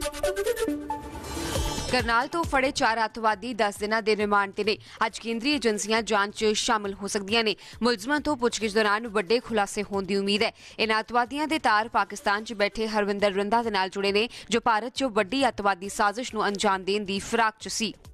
करनाल तो फड़े 4 अतवादी 10 दिनों के रिमांड ते ने। अज केंद्रीय एजेंसियां जांच च शामिल हो सकदियां ने। मुलजमां तो पुछगिछ दौरान बड़े खुलासे होने की उम्मीद है। इन अतवादियों के तार पाकिस्तान च बैठे हरविंदर रंधा दे नाल जुड़े ने, जो भारत च वड्डी अतवादी साजिश नूं अंजाम देने की फिराक च सी।